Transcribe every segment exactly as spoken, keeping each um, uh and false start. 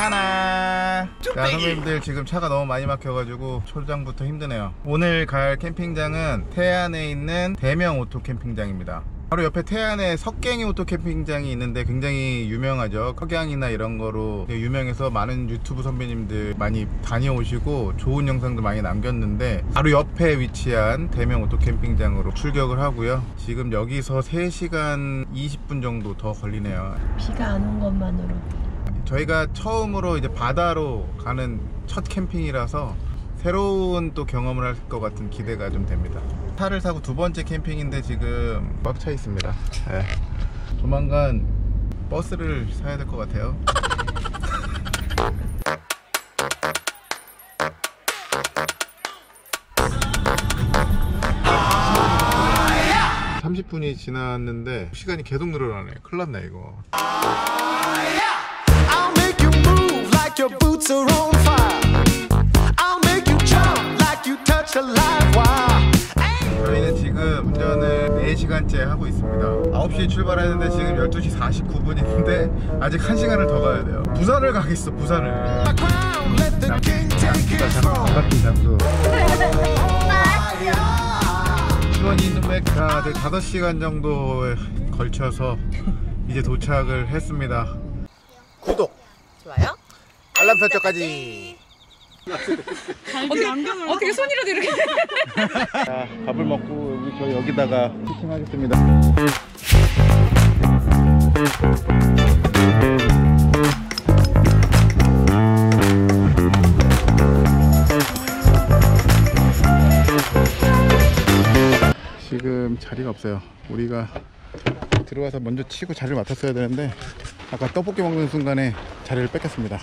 짜나. 자, 선배님들 지금 차가 너무 많이 막혀가지고 초장부터 힘드네요. 오늘 갈 캠핑장은 태안에 있는 대명 오토 캠핑장입니다. 바로 옆에 태안에 석갱이 오토 캠핑장이 있는데 굉장히 유명하죠. 석양이나 이런 거로 유명해서 많은 유튜브 선배님들 많이 다녀오시고 좋은 영상도 많이 남겼는데, 바로 옆에 위치한 대명 오토 캠핑장으로 출격을 하고요. 지금 여기서 세 시간 이십 분 정도 더 걸리네요. 비가 안 온 것만으로. 저희가 처음으로 이제 바다로 가는 첫 캠핑이라서 새로운 또 경험을 할 것 같은 기대가 좀 됩니다. 차를 사고 두 번째 캠핑인데 지금 꽉 차 있습니다. 네. 조만간 버스를 사야 될 것 같아요. 삼십 분이 지났는데 시간이 계속 늘어나네. 큰일 났네 이거. Your boots are on fire. I'll make you jump like you touch a live wire. 저희는 지금 운전을 네 시간째 하고 있습니다. 아홉 시에 출발했는데 지금 열두 시 사십구 분인데 아직 한 시간을 더 가야 돼요. 부산을 가겠어, 부산을. 장바뀐 장소. 수원이 있는 메카 다섯 시간 정도에 걸쳐서 이제 도착을 했습니다. 구독, 좋아요. 알람 설정까지. 어떻게, 어떻게 손이라도 이렇게. 자, 밥을 먹고 여기, 저 여기다가 피팅하겠습니다. 지금 자리가 없어요. 우리가 들어와서 먼저 치고 자리를 맡았어야 되는데 아까 떡볶이 먹는 순간에 자리를 뺏겼습니다.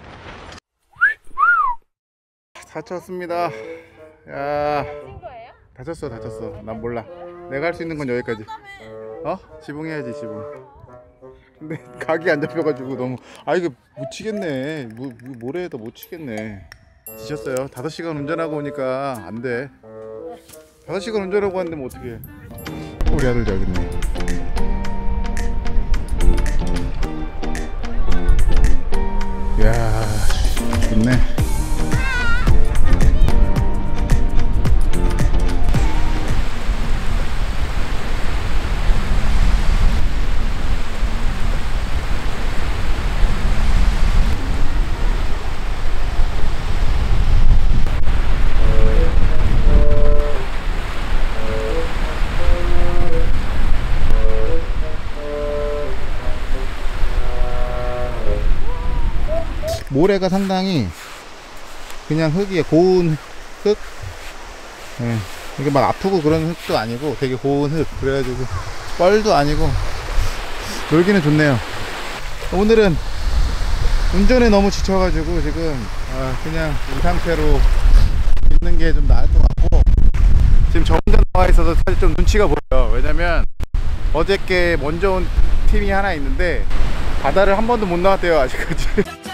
다쳤습니다. 야, 다쳤어 다쳤어. 난 몰라. 내가 할 수 있는 건 여기까지. 어? 지붕해야지 지붕. 근데 각이 안 잡혀가지고 너무, 아 이거 못 치겠네. 뭐, 모래에다 못 치겠네. 지쳤어요. 다섯 시간 운전하고 오니까 안 돼. 다섯 시간 운전하고 왔는데 뭐 어떡해. 우리 아들 저기 있네. 이야, 좋네. 모래가 상당히 그냥 흙이에요. 고운 흙. 네. 이게 막 아프고 그런 흙도 아니고 되게 고운 흙. 그래가지고 뻘도 아니고 놀기는 좋네요. 오늘은 운전에 너무 지쳐가지고 지금 아 그냥 이 상태로 있는 게 좀 나을 것 같고, 지금 저 혼자 나와 있어서 사실 좀 눈치가 보여요. 왜냐면 어저께 먼저 온 팀이 하나 있는데 바다를 한 번도 못 나왔대요 아직까지.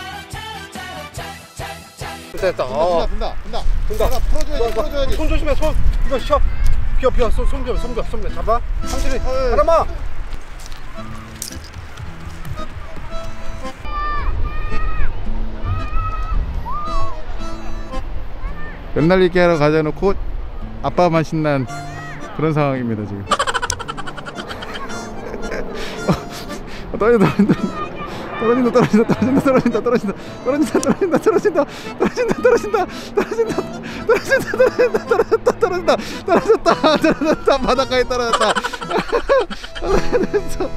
됐다. 어. 분다 분다 분다. 분다. 풀어줘야지 풀어줘야지. 손 조심해. 손 이거 쉬어. 비어 비어. 손 손 비어 손 비어 손 비어. 잡아. 삼촌이 하나만. 맨날 이렇게 하러 가자 놓고 아빠만 신난 그런 상황입니다 지금. 어, 떨어진다 떨어진다 떨어진다 떨어진다 떨어진다 떨어진다 떨어진다 떨어진다 떨어진다 떨어진다 떨어진다 떨어진다 떨어진다 떨어진다 떨어진다 떨어졌다 떨어졌다 바닷가에 떨어졌다. 떨어졌어.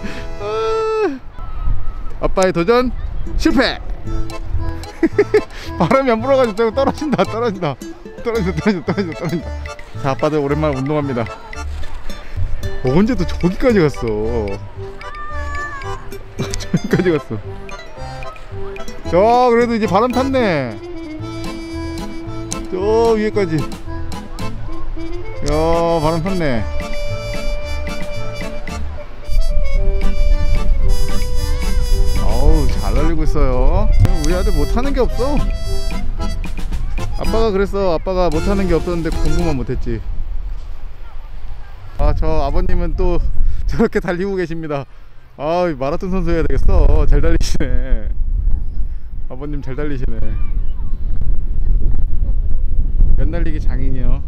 아빠의 도전 실패. 바람이 안 불어가지고 떨어진다 떨어진다 떨어진다 떨어진다 떨어진다 떨어진다. 자, 아빠들 오랜만에 운동합니다. 어, 언제 또 저기까지 갔어. 저기까지 갔어. 야, 그래도 이제 바람 탔네. 저 위에까지. 야, 바람 탔네. 어우, 잘 날리고 있어요. 우리 아들 못하는 게 없어. 아빠가 그랬어. 아빠가 못하는 게 없었는데 공부만 못했지. 아, 저 아버님은 또 저렇게 달리고 계십니다. 아, 마라톤 선수 해야 되겠어. 잘 달리시네. 아버님 잘 달리시네. 면 달리기 장인이요.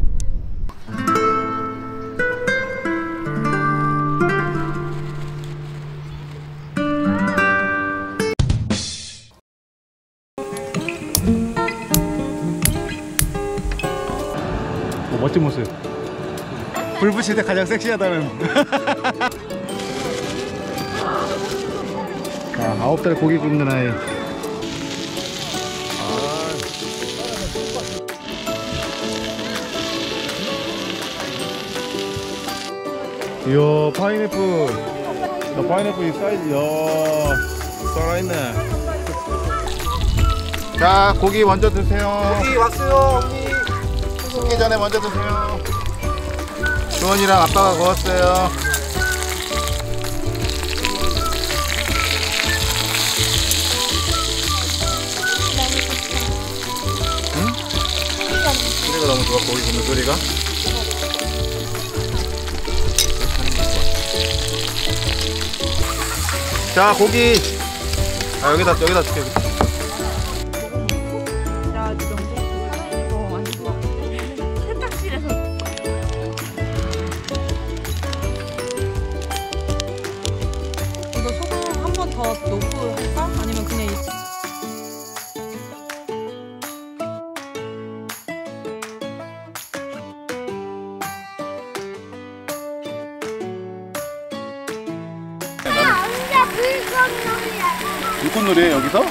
오, 멋진 모습. 불 붙일 때 가장 섹시하다는. 자, 아홉 달 고기 굽는 아이. 이야, 파인애플. 야, 파인애플 이 사이즈, 이야, 살아있네. 자, 고기 먼저 드세요. 고기 왔어요, 언니. 굽기 전에 먼저 드세요. 주원이랑 아빠가 구웠어요. 응? 소리가 너무 좋아, 고기 굽는 소리가. 자, 고기. 아, 여기다, 여기다 줄게. 야, 이 정도? 어, 안 좋아. 세탁실에서. 너 소금 한 번 더 넣고 할까? 아니면 그냥 이 불꽃놀이에요, 여기서?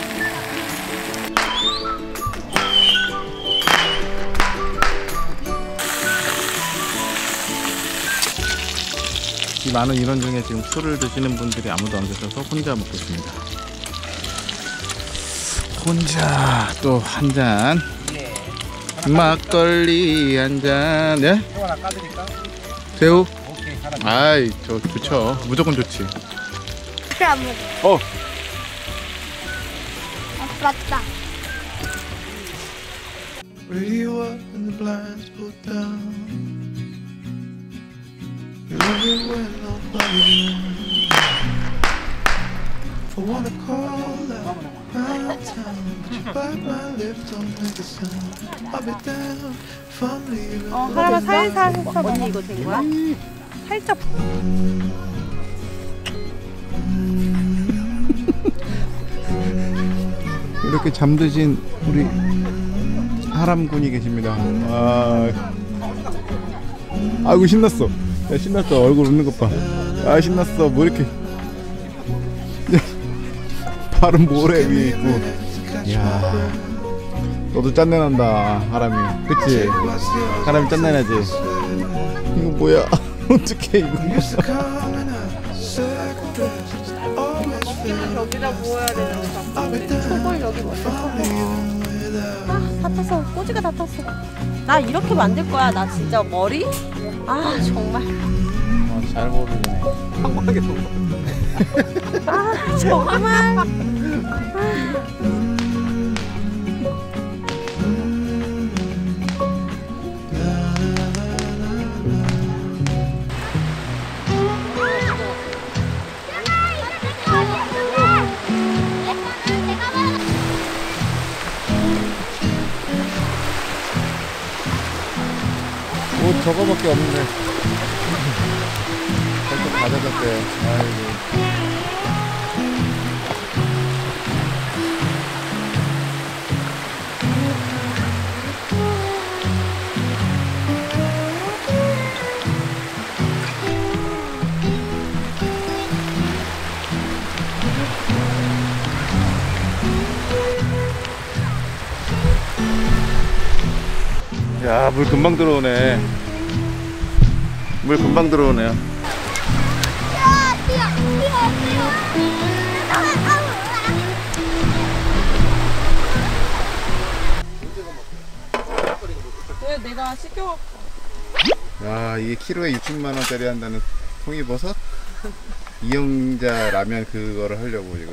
이 많은 인원 중에 지금 술을 드시는 분들이 아무도 안 계셔서 혼자 먹고 있습니다. 혼자 또 한 잔. 막걸리 한 잔. 네? 새우 하나 까드릴까? 새우? 오케이, 하나. 아이, 저 좋죠. 무조건 좋지. 안 먹어. 어. 맞다. Radio up and the blinds pulled down. You love it when nobody around. I wanna call out my town, but you bite my lips, don't make a sound. I'll be down if I'm leaving. 어, 하나만 살살 했어. 언니 이거 된 거야? 살짝. 이렇게 잠드신 우리 하람군이 계십니다. 아, 아이고 신났어. 야, 신났어. 얼굴 웃는 것 봐. 아, 신났어. 뭐 이렇게. 발은 모래 위에 있고. 이야, 너도 짠내 난다, 하람이. 그치? 하람이 짠내 나지? 이거 뭐야? 어떡해 이거. 여기다 부어야 되는 거. 초벌 여기 먼저. 아, 다 탔어. 꼬지가 다 탔어. 나 이렇게 만들 거야. 나 진짜 머리? 아, 정말. 어, 잘 모르네. 한번하게 또. 아, 정말. 옷 저거밖에 없는데 벌써 다 젖었대. 아이고. 야, 물 금방 들어오네. 물 금방 들어오네요. 왜 내가 시켜? 야, 이게 키로에 육십만 원짜리 한다는 송이버섯? 이영자 라면 그거를 하려고 지금.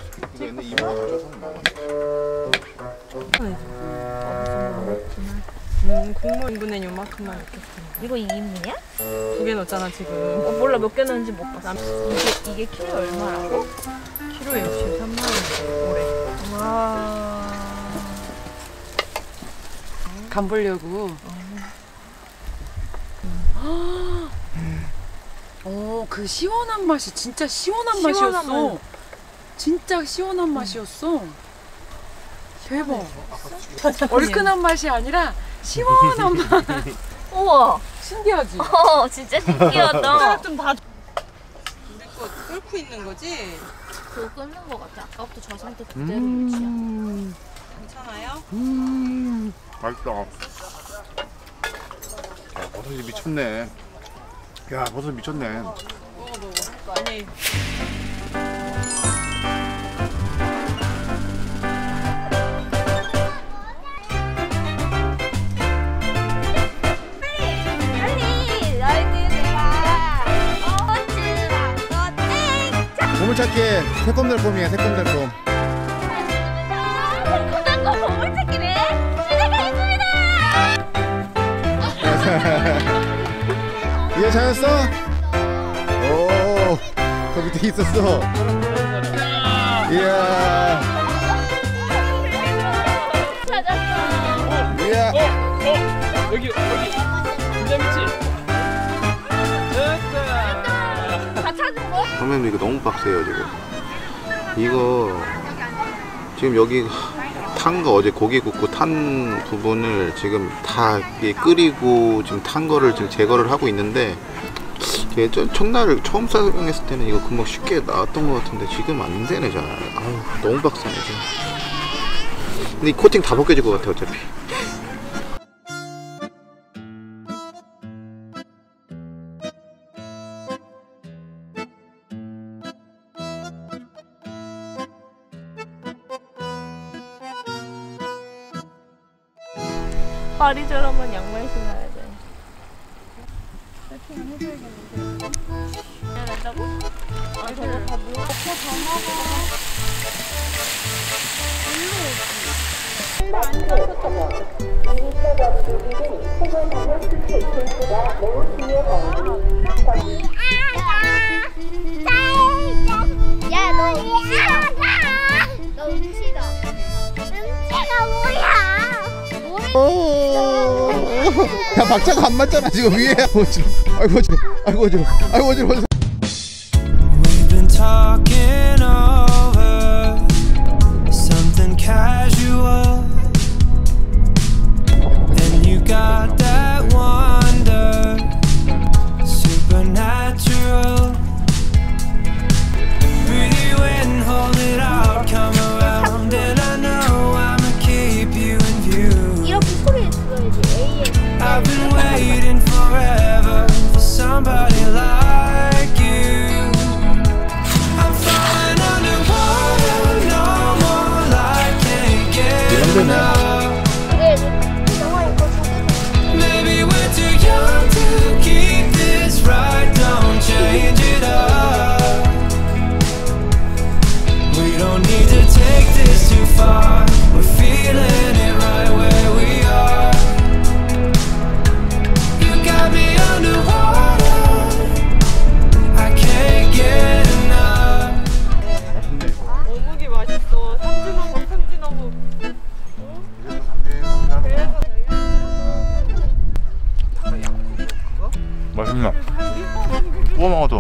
이거는 이모가 더 줘서 먹어. 음, 국물 이 분의 요만큼만 넣겠습니다. 이거 이 인분이야? 두 개 넣었잖아 지금. 어, 몰라 몇 개 넣는지 못 봤어. 이게, 이게 키로 얼마라고? 키로에 육십삼만 원 올해. 와. 간 보려고. 어, 그 시원한 맛이 진짜 시원한, 시원한 맛이었어. 맛. 진짜 시원한 맛이었어. 대박. 얼큰한 맛이 아니라 시원한 맛. 우와. 신기하지? 어 진짜 신기하다. 좀 다. 우리 거 끓고 있는 거지? 그거 끓는 거 같아. 아까부터 저 상태 그대로 유지야. 음, 괜찮아요? 음. 맛있다. 야, 버섯이 미쳤네. 야, 버섯 미쳤네. 먹어 먹어. 아니. 빨리 너희들 내가 어찌만 거땡. 보물찾기에 새콤달콤이야, 새콤달콤. 달콤한 거 보물찾기네. 시작하겠습니다. 이거 찾았어? 오, 저 밑에 있었어. 이야, 찾았어. 이야. 어, 여기 여기 진짜 미치. 다 찾은 거? 선배님 이거 너무 빡세요 지금. 이거 지금 여기 탄 거 어제 고기 굽고 탄 부분을 지금 다 이게 끓이고 지금 탄 거를 지금 제거를 하고 있는데 이게 저 첫날을 처음 사용했을 때는 이거 금방 쉽게 나왔던 것 같은데 지금 안 되네 잘. 아우 너무 빡세네 지금. 근데 이 코팅 다 벗겨질 것 같아 어차피. 파리처럼은 양말 신어야 돼. 세팅을 해줘야겠는데. 해야 된다고? 아, 저거 다 먹어. 다 먹어. 야, 너 음치다. 너 음치다. 음치가 뭐야? 오, 야 박자가 안 맞잖아 지금 위에. 아이고 어지러. 아이고 어지러. 아이고 어지러. 아이고 어지러. We've been talking over something casual, and you got that wonder, supernatural. Breathe you in, hold it out, come around, and I know I'ma keep you in view. 이렇게 소리 들어야지. 에이에스. I've been waiting forever for somebody like you. I'm falling underwater, no more life, can't get enough. Maybe we're too young to keep this right, don't change it up. We don't need to take this too far, we're feeling it right where we are. You got me underwater, I can't get enough. 어묵이 맛있어. 삼진어묵, 삼진어묵. 그래서 맛있나? 구워 먹어도.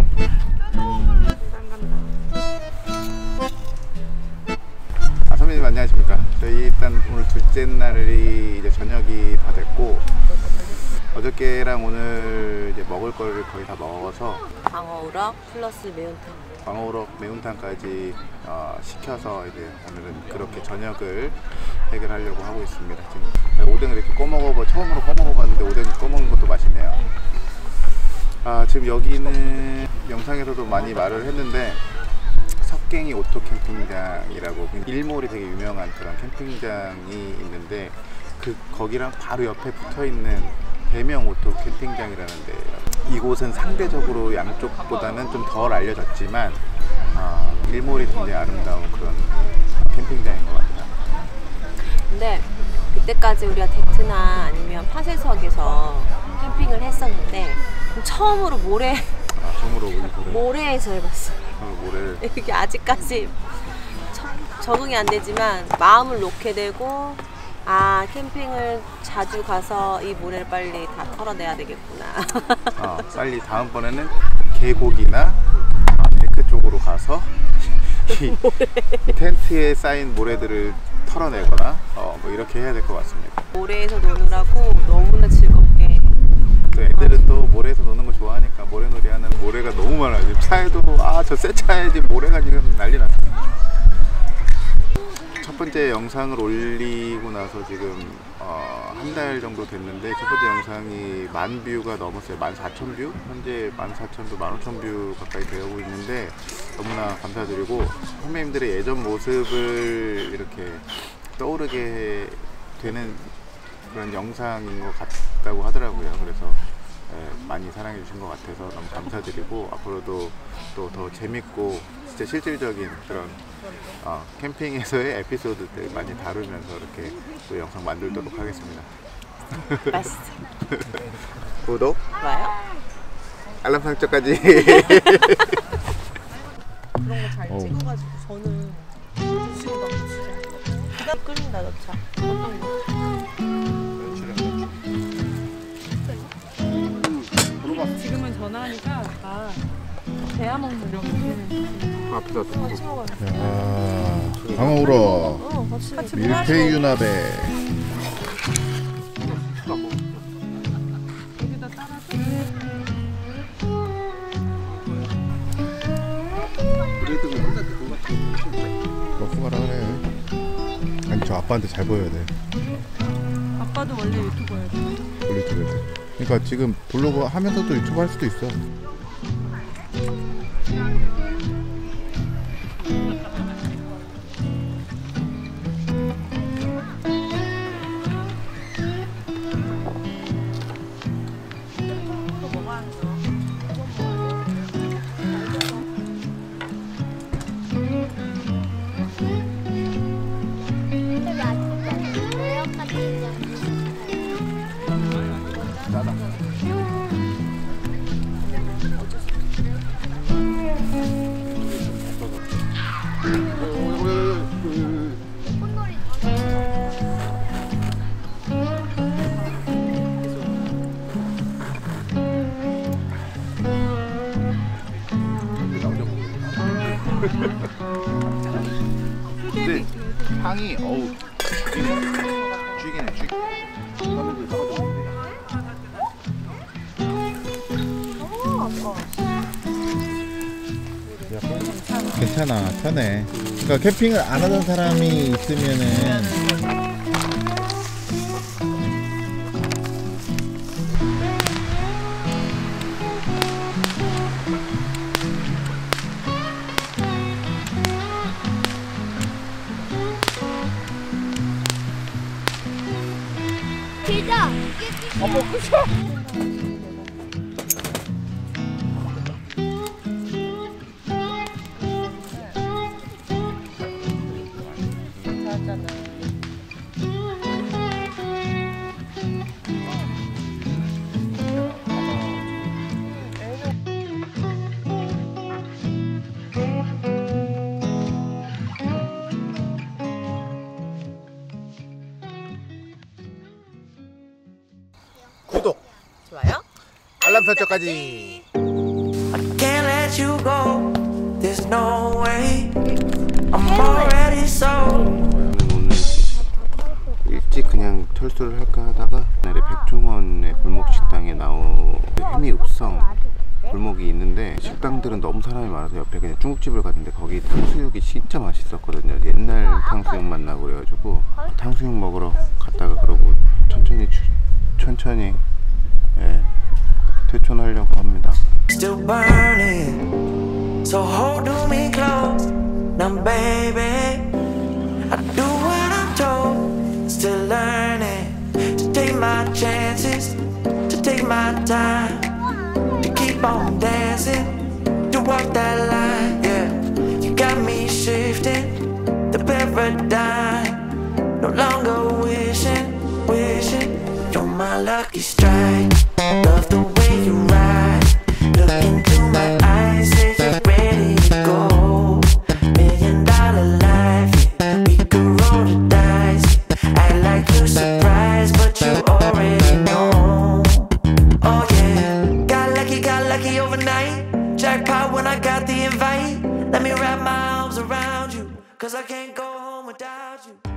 아, 선배님 안녕하십니까? 저희 일단 오늘 둘째 날이 이제 저녁이 다 됐고 어저께랑 오늘 이제 먹을 거를 거의 다 먹어서 방어우럭 플러스 매운탕. 광어우럭 매운탕까지 어, 시켜서 이제 오늘은 그렇게 저녁을 해결하려고 하고 있습니다. 지금 오뎅을 이렇게 꺼먹어봐 처음으로 꺼먹어봤는데 오뎅 꺼먹는 것도 맛있네요. 아, 지금 여기는 영상에서도 많이 말을 했는데 석갱이 오토 캠핑장이라고 일몰이 되게 유명한 그런 캠핑장이 있는데 그 거기랑 바로 옆에 붙어 있는 대명 오토 캠핑장이라는 데예요. 이곳은 상대적으로 양쪽보다는 좀 덜 알려졌지만 어, 일몰이 굉장히 아름다운 그런 캠핑장인 것 같아요. 근데 그 그때까지 우리가 덴트나 아니면 파쇄석에서 캠핑을 했었는데 처음으로 모래 아, 처음으로 우리 모래. 모래에서 해봤어요. 어, 모래. 이게 아직까지 저- 적응이 안 되지만 마음을 놓게 되고 아 캠핑을 자주 가서 이 모래를 빨리 다 털어내야 되겠구나. 어, 빨리 다음번에는 계곡이나 아, 데크 쪽으로 가서 이, 이 텐트에 쌓인 모래들을 털어내거나 어, 뭐 이렇게 해야 될 것 같습니다. 모래에서 노느라고 너무나 즐겁게. 또 애들은 또 모래에서 노는 거 좋아하니까 모래놀이 하는 모래가 너무 많아요. 지금 차에도 아 저 새 차에 지금 모래가 지금 난리 났어요. 첫 번째 영상을 올리고 나서 지금 어, 한 달 정도 됐는데 첫 번째 영상이 만 뷰가 넘었어요. 만 사천 뷰? 현재 만 사천 뷰, 만 오천 뷰 가까이 되고 있는데 너무나 감사드리고 선배님들의 예전 모습을 이렇게 떠오르게 되는 그런 영상인 것 같다고 하더라고요. 그래서 예, 많이 사랑해 주신 것 같아서 너무 감사드리고 앞으로도 또 더 재밌고 진짜 실질적인 그런 어, 캠핑에서의 에피소드들 많이 다루면서 이렇게 또 영상 만들도록 하겠습니다. 맛있어. 구독, 좋아요? 알람 설정까지. 그런 거 잘 어우. 찍어가지고 저는 지금 너무 진짜 끓인다 너 차. 지금은 전화하니까 다 대야 먹느려고. 앞에다 같이 먹어요. 야, 강어우러 어, 같이 같이 밀푀 유나베. 여기다 따라서. 러프 가라 그래. 아니 저 아빠한테 잘 보여야 돼. 아빠도 원래 유튜버예요. 원래 유튜브에서. 그러니까 지금 블로그 하면서도 유튜브 할 수도 있어. 근데 향이 어우 죽이네 죽이네 죽. 괜찮아 편해. 그러니까 캠핑을 안 하던 사람이 있으면은 기자. 어머 그쵸? 구독, 좋아요? 알람 설정까지. I can't let you go. There's no way. I'm already sold. 오늘 일찍 그냥 철수를 할까 하다가 옛날에 백종원의 골목 식당에 나온 해미읍성 골목이 있는데 식당들은 너무 사람이 많아서 옆에 그냥 중국집을 갔는데 거기 탕수육이 진짜 맛있었거든요. 옛날 탕수육 맛 나고 그래가지고 탕수육 먹으러 갔다가 그러고 천천히 추, 천천히 예, 퇴촌하려고 합니다. Still burning. So hold me close. Now, baby, I do what I'm told. Still learning to take my chances, to take my time, to keep on dancing, to walk that line. Yeah, you got me shifting the paradigm. No longer wishing my lucky strike. Love the way you ride. Look into my eyes, say you're ready to go. Million dollar life, yeah. We could roll the dice. Act like you're surprised, but you already know. Oh yeah, got lucky, got lucky overnight. Jackpot when I got the invite. Let me wrap my arms around you, cause I can't go home without you.